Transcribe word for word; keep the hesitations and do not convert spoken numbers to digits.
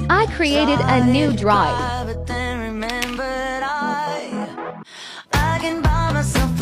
I created a new drive. But then remembered I, I can buy myself